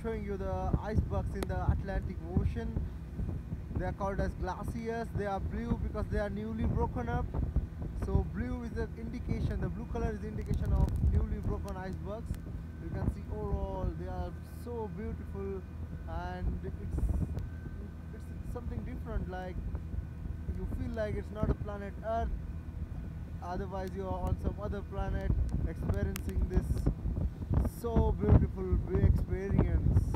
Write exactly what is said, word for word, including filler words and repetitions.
showing you the icebergs in the Atlantic Ocean. They are called as glaciers. They are blue because they are newly broken up. So blue is the indication, the blue color is the indication of newly broken icebergs. You can see overall they are so beautiful, and it's it's something different. Like you feel like it's not a planet Earth. Otherwise, you are on some other planet experiencing this so beautiful experience.